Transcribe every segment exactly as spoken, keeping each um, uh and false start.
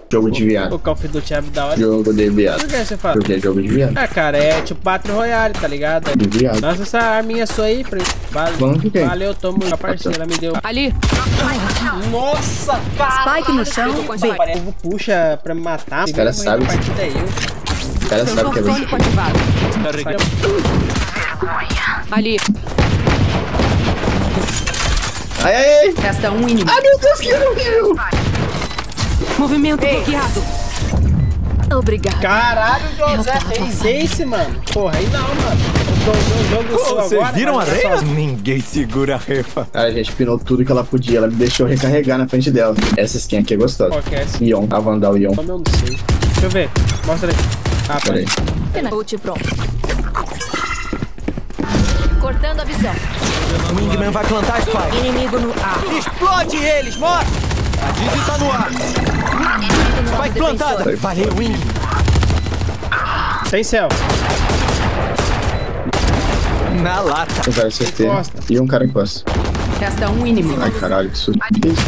Jogo de viado. O Call of Duty é da hora. Jogo de viado. Por que você fala? Porque é jogo de viado. Ah, cara, é tipo Battle Royale, tá ligado? De viado. Nossa, essa arminha sua aí, pra... Vamos que tem. Valeu, tomo a parceira, me deu. Ali. Nossa, cara. Spike no chão. O povo puxa pra me matar. Os caras sabem. Os caras sabem que é Fônico ativado. Ali. Ai, ai, ai. Resta um inimigo. Ai, meu Deus, que não viu. Movimento bloqueado. Obrigado. Caralho, José fez esse, mano. Porra, aí não, mano. O jogo seu agora. Vocês viram a mas areia? só- Ninguém segura a refa. Cara, a gente pinou tudo que ela podia. Ela me deixou recarregar na frente dela. Essa skin aqui é gostosa. Qual que é essa? Ion, a Vandal Ion. Como eu não sei. Deixa eu ver. Mostra aí. Ah, Pera aí. peraí. Ult pronto. Cortando a visão. O Wingman vai plantar Spike. Inimigo no A. Explode eles, morre! A Dizzy tá no ar. Spike plantada. Valeu, Wing. Sem céu. Na lata. Um cara C T Encosta. e um cara encosta. Resta um inimigo. Ai, caralho, que susto.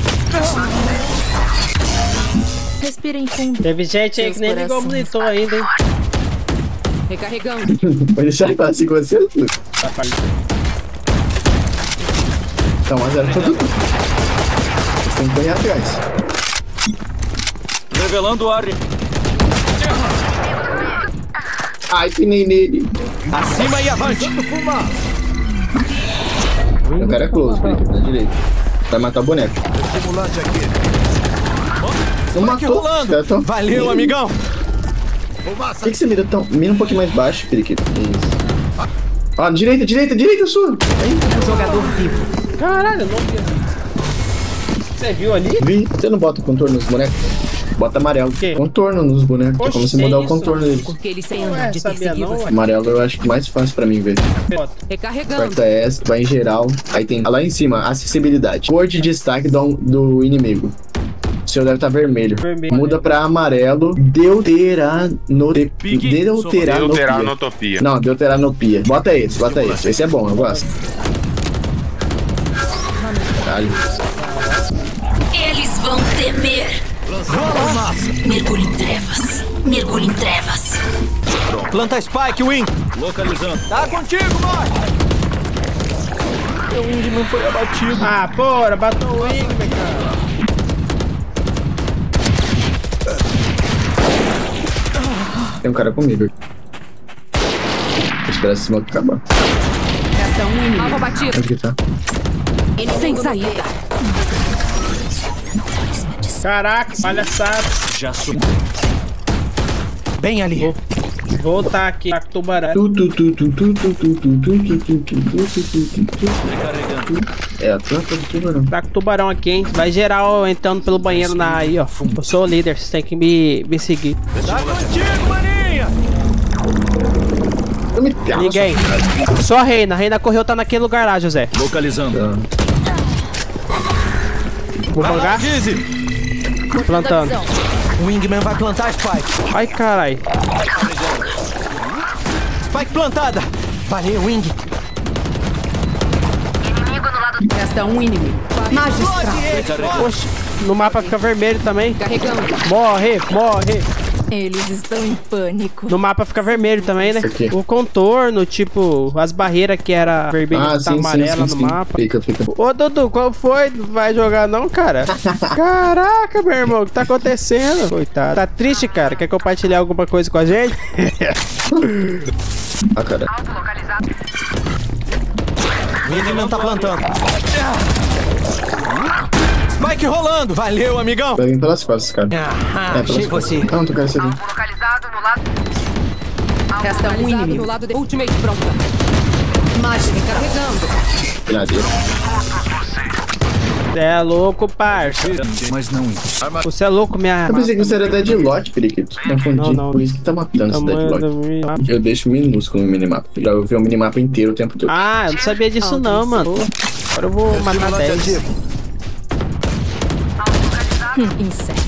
Respirem fundo. Teve gente aí que nem ligou o monitor ainda, hein? Recarregando. Pode deixar ele falar assim com você, Dudu? Tá um a zero pra tudo. Vocês têm que correr atrás. Revelando área. Ai, pinei nele. Acima e avante. O cara é close, por aqui, na direita. Vai matar o boneco. Não Spike matou. Os rolando. caras tão... Valeu, amigão. Por que, que você mira tão... Mira um pouquinho mais baixo, periquito. Isso. Ó, direita, direita, direita sua. Aí. Jogador vivo. Caralho, eu não vi. Você viu ali? Vi. Você não bota contorno nos bonecos? Bota amarelo. quê? Contorno nos bonecos. É Oxe, como se que mudar o isso? contorno deles. Porque eles Ué, treinam de sabia perseguir não, você. ué. Amarelo eu acho que mais fácil pra mim ver. Foto. Recarregando. Aperta S, vai em geral. Aí tem lá em cima, acessibilidade. Cor de destaque do, do inimigo. O seu deve estar vermelho. Vermelho. Muda pra amarelo. Deuteranote... Deuteranopia. Deuteranotopia. Não, deuteranopia. Bota esse, bota esse. Esse é bom, eu gosto. Caralho. Eles vão temer. Mergulho em trevas. Mergulho em trevas. Planta Spike, Wing. Localizando. Tá contigo, morre. O Wingman foi abatido. Ah, porra, bateu o wing, cara. Tem um cara comigo. Vou esperar esse smoke acabar. Resta um inimigo. Alvo batido. Onde que tá? Sem saída. Caraca, palhaçada. Já subiu. Bem ali. Vou voltar aqui. Tá com tubarão. Tu, tu, tu, tu, tu, tu, tu, tu, tu, tu, tu, tu, tu, tu, tu. É, a planta do tubarão. Tá com tubarão aqui, hein? Vai geral entrando pelo banheiro na aí, ó. Eu sou o líder, vocês têm que me, me seguir. Tá contigo, maninha. Eu me cago. Ninguém. Só a Reina. A Reina correu, tá naquele lugar lá, José. Localizando. Vou bangar. Dizzy. Plantando. O Wingman vai plantar Spike. Ai, carai. Spike plantada. Valeu, Wing. Resta um inimigo. Magistral. Oxe, no mapa fica vermelho também. Carregando. Morre, morre. Eles estão em pânico. No mapa fica vermelho também, né? Isso aqui. O contorno, tipo, as barreiras que era vermelho Ah, tá sim, sim, amarela sim, no sim. mapa. Fica, fica. Ô, Dudu, qual foi? Não vai jogar não, cara? Caraca, meu irmão, o que tá acontecendo? Coitado. Tá triste, cara? Quer compartilhar alguma coisa com a gente? Ah, cara. O Wingman tá plantando. Spike rolando. Valeu, amigão. Vai vir pelas costas, cara. Ah, É, achei pelas costas. você. Não, tu quer ser ali. Resta um inimigo. Lado de... Ultimate pronta. Mágica carregando. Pinadeira. Você é louco, parça. Mas não. Você é louco, minha... Eu pensei que você era Deadlock, periquito. Confundi. Não, não. Por isso que tá matando esse Deadlock. Tamanho do- Eu deixo minúsculo no minimapa. Já eu vi o minimapa inteiro o tempo todo. Ah, eu não sabia disso não, mano. Agora eu vou matar dez. Inseto.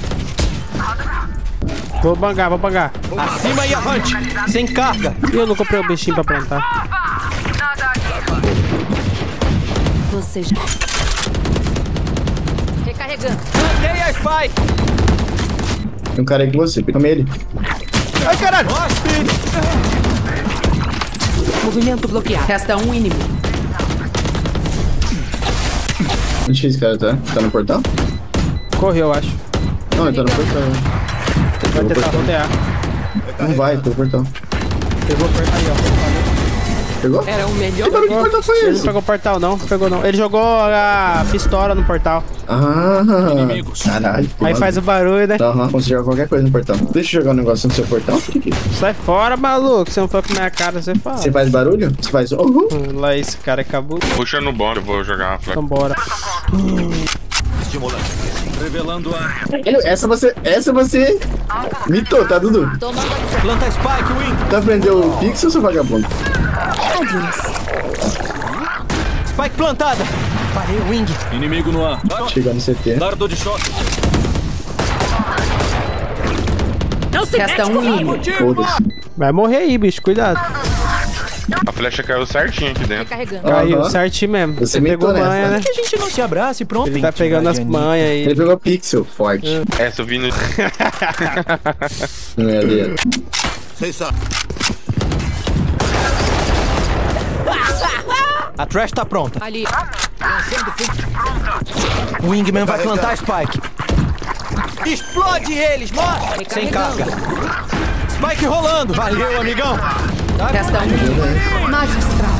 Vou bangar, vou bangar. Acima e avante. Sem carga. E eu não comprei o bichinho pra plantar. Você já. Recarregando. Plantei a Spike. Tem um cara aí com você, come ele. Ai, caralho. Movimento bloqueado. Resta um inimigo. Onde esse cara tá? Tá no portal? Correu, eu acho. Não, ele tá no portal. Vai tentar rodear. Não vai, tá no portal. Pegou o portal aí, ó. Pegou? Era o melhor. Que barulho de portal foi Ele não esse? pegou o portal, não. Pegou, não. Ele jogou a pistola no portal. Ah, caralho. Aí faz o barulho, né? Aham, posso jogar qualquer coisa no portal. Deixa eu jogar um negócio no seu portal. Sai fora, maluco. Se não for com minha cara, você fala. Você faz barulho? Você faz. Uhum. Hum, Lá esse cara acabou. Puxa no bomb, eu vou jogar uma flecha. Então bora. Estimulante. Revelando a... Essa você. Essa você. Mitou, tá, Dudu? Planta Spike, Wing. Tá aprendeu o Pixel, seu vagabundo? Spike plantada. Parei o Wing. Inimigo no ar. Chegando no C T. Dardo de choque. Não se Resta um inimigo. Foda-se. Vai morrer aí, bicho. Cuidado. A flecha caiu certinho aqui dentro. Carregando. Caiu Aham. certinho mesmo. Você Você pegou mitou manha, nessa. né? Que a gente não se abrace, pronto. Ele tá pegando as manhas aí. Ele pegou Pixel, forte. Essa eu vi no... Não é dele. A trash tá pronta. Ali. O Wingman vai plantar Spike. Explode eles, morre! Sem carga. Spike rolando. Valeu, amigão. Resta um inimigo. Magistral.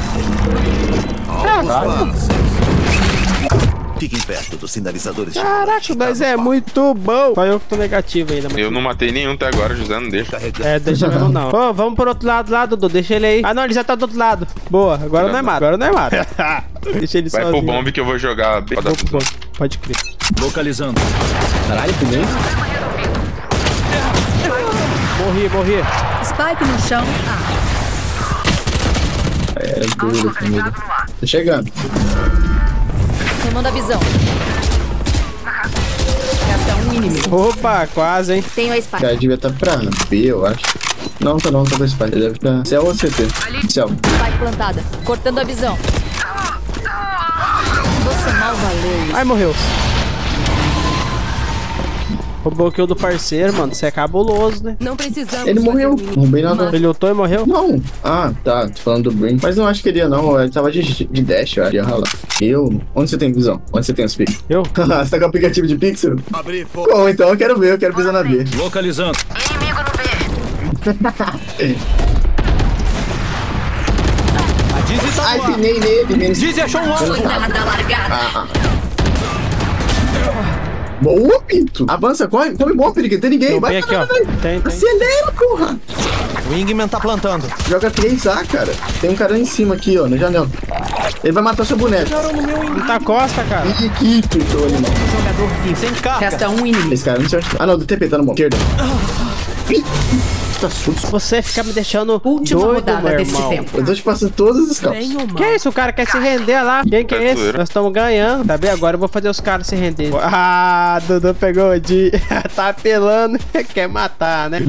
Fiquem perto dos sinalizadores. Caraca, mas é muito bom. Só eu que tô negativo ainda. Eu não matei nenhum até agora, José, não deixa. É, deixa mesmo não. Ô, vamos pro outro lado lá, Dudu. Deixa ele aí. Ah, não, ele já tá do outro lado. Boa, agora não é mato. Agora não é mato. Deixa ele Vai sozinho. pro bomb que eu vou jogar. Vou pro bomb. Pode crer. Localizando. Caralho, primeiro. Morri, morri. Spike no chão. É duro, família. Tô chegando. Tomando a visão. Resta um inimigo. Opa, quase, hein? Tenho a O Spike. cara devia estar pra B, eu acho. Não, tá não, tá pra Spike. Ele deve estar. Céu ou C T? Céu. Spike plantada. Cortando a visão. Você mal valeu. Ai, morreu. Roubou o kill do parceiro, mano. Você é cabuloso, né? Não precisamos. Ele morreu. fazer Não roubei nada. Ele lutou e morreu? Não. Ah, tá. Tô falando do Brim. Mas não acho que ele ia, não. Ele tava de, de dash, eu acho. Ia ralar. Eu? Onde você tem visão? Onde você tem os pixels? Eu? Você tá com o aplicativo de pixel? Bom, então eu quero ver. Eu quero pisar na B. Localizando. A Dizzy tá Ai, no ar. pinei nele. Menos... Dizzy achou um alvo. Cuidado, largada. Ah, ah. Boa, Pinto. Avança, corre. Come bom, perigo. Não tem ninguém. Tem Vai, aqui, ó. vai, vai. Tem, tem. Acelera, porra. O Wingman tá plantando. Joga três A, cara. Tem um cara lá em cima aqui, ó, na janela. Ele vai matar seu boneco. Ele tá costa, cara. Ih, que tudo, animal. Jogador vivo. Sem carga. Resta um inimigo. Esse cara não certo. Ah, não, do T P, tá no bom. Esquerda. Tá sujo. Você fica me deixando Última doido, rodada meu deste irmão. tempo. Eu tô te passando todos os calços. Que isso? O cara quer se render lá. Quem que é esse? Nós estamos ganhando. Tá bem? Agora eu vou fazer os caras se render. Ah, Dudu pegou o Di. Tá apelando. Quer matar, né?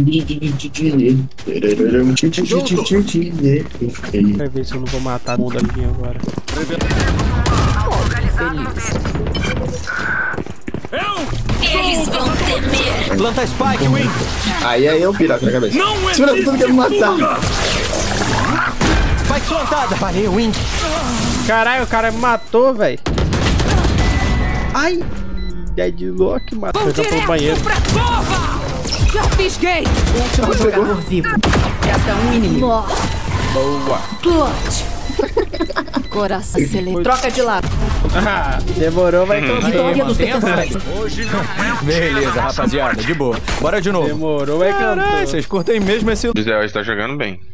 Vai ver se eu não vou matar todo mundo aqui agora. Eles vão temer. Planta Spike, Wing. Aí aí eu piraco na cabeça. Segura tudo que eu me matar. Spike plantada. Parei o Wing. Caralho, o cara me matou, velho. Ai. Deadlock matou. Vou Eu já tô no banheiro. pra cova! Já fisguei! Último jogador vivo. Resta um inimigo. Boa. Plot. Coração excelente. Troca de lado. Ah, demorou, vai correr. Vitória dos defensores. Beleza, rapaziada. De boa. Bora de novo. Demorou, vai Caralho, cantar. vocês curtem mesmo esse... José hoje tá jogando bem.